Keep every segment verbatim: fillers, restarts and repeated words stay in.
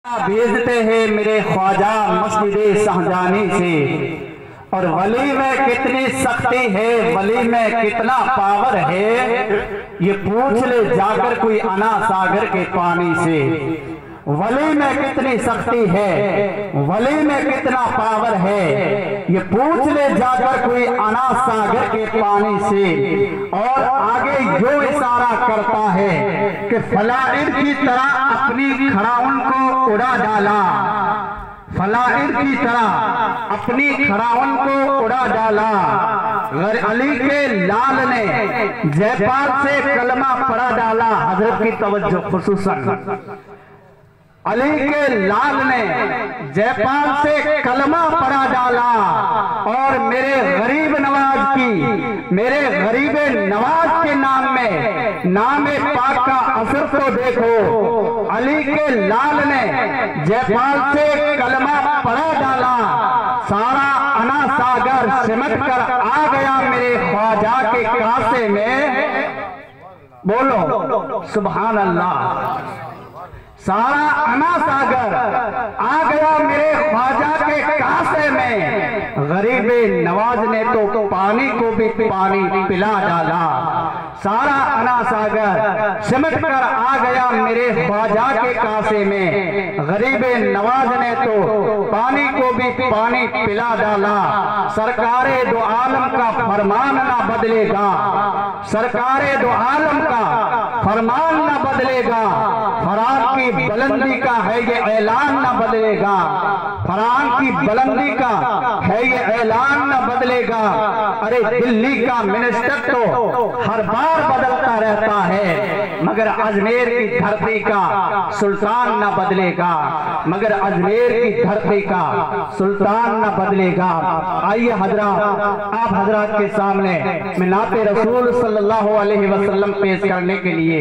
भेजते हैं मेरे ख्वाजा मस्जिद सहजानी से। और वली में कितनी शक्ति है, वली में कितना पावर है, ये पूछ ले जाकर कोई अना सागर के पानी से। वली में कितनी शक्ति है, वली में कितना पावर है, ये पूछ ले जाकर कोई अना सागर के पानी से। और आगे जो इशारा करता है कि फलाइर की तरह अपनी खड़ाउन को उड़ा डाला, फलाइर की तरह अपनी खड़ाउन को उड़ा डाला। अली के लाल ने जयपाल से कलमा पढ़ा डाला। हजरत की तवज्जो खुसूसन, अली के लाल ने जयपाल से कलमा पढ़ा डाला। और मेरे गरीब नवाज की, मेरे गरीब नवाज के नाम में नाम पाक का असर तो देखो। अली के लाल ने जयपाल से कलमा पढ़ा डाला। सारा अना सागर सिमट कर आ गया मेरे ख्वाजा के कासे में। बोलो सुभान अल्लाह। सारा अना सागर आ गया मेरे ख्वाजा के कासे में। गरीब नवाज ने तो पानी को भी पानी पिला डाला। सारा अना सागर सिमट कर आ गया मेरे ख्वाजा के कासे में। गरीब नवाज ने तो पानी को भी पानी पिला डाला। सरकारे दो आलम का फरमान ना बदलेगा, सरकारे दो आलम का फरमान ना बदलेगा। फरार की बुलंदी का है ये ऐलान ना बदलेगा, फरार की बुलंदी का है ये ऐलान ना बदलेगा। अरे दिल्ली का मिनिस्टर तो हर बार बदलता रहता है, मगर अजमेर की धरती का सुल्तान ना बदलेगा, मगर अजमेर की धरती का सुल्तान ना बदलेगा। आइए हजरात, आप हजरात के सामने मैं नाते रसूल सल्लल्लाहु अलैहि वसल्लम पेश करने के लिए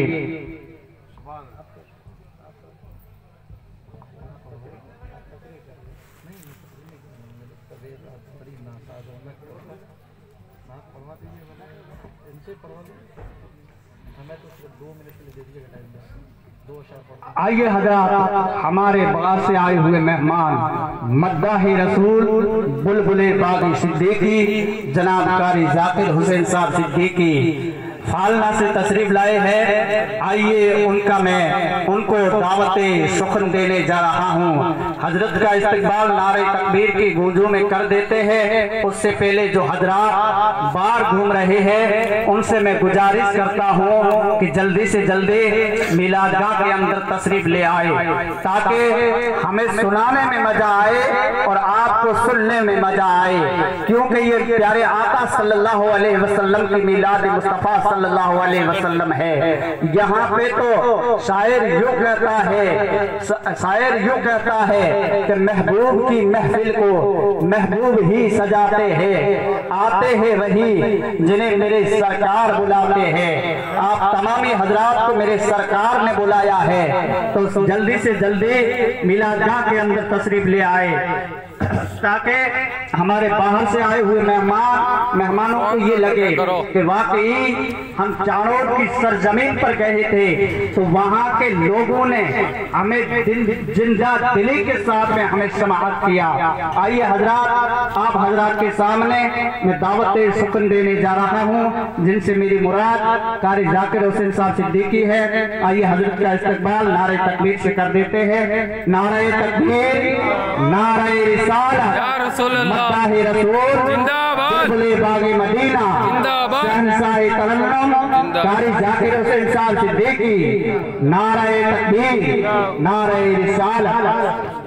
आइए हजरात, हमारे बाहर से आए हुए मेहमान मद्दाही रसूल बुलबुले बागी सिद्दीकी जनाब कारी जाकिर हुसैन साहब सिद्दीकी फालना से तशरीफ लाए हैं। आइए उनका मैं उनको दावत शुक्र देने जा रहा हूँ। हजरत का इस्तकबाल नारे तकबीर की गूंजों में कर देते हैं। उससे पहले जो हजरात बाहर घूम रहे हैं उनसे मैं गुजारिश करता हूँ कि जल्दी से जल्दी मिलादगाह के अंदर तशरीफ ले आए, ताकि हमें सुनाने में मजा आए और आपको सुनने में मजा आए। क्योंकि ये प्यारे आका सल्लल्लाहु अलैहि वसल्लम की मिलाद मुस्तफा सल्लल्लाहु अलैहि वसल्लम है। यहाँ पे तो शायर यूं कहता है, शायर यूं कहता है कि महबूब की महफिल को महबूब ही सजाते हैं। आते हैं वही जिन्हें मेरे सरकार बुलाते हैं। आप तमामी हजरात को मेरे सरकार ने बुलाया है, तो जल्दी से जल्दी मिलादगाह के अंदर तशरीफ ले आए, ताकि हमारे बाहर से आए हुए मेहमान मेहमानों को ये लगे कि वाकई हम चारों की सरजमीन पर गए थे, तो वहाँ के लोगों ने हमें जिंदा दिली के साथ में हमें समाअत किया। आइए हजरात, आप हजरात के सामने मैं दावत शुक्र देने जा रहा हूँ, जिनसे मेरी मुराद कारी जाकिर हुसैन साहब सिद्दीकी है। आइए हजरत का इस्तकबाल नारे तकबीर से कर देते हैं। नारे तकबीर, नारे रिसालत, मद्दाही रसूल जिंदाबाद, बागी मदीना जिंदाबाद, शहंशाह तरन्नुम कारी जाकिर हुसैन साहब सिद्दीकी। नारे तकबीर, नारे रिसालत।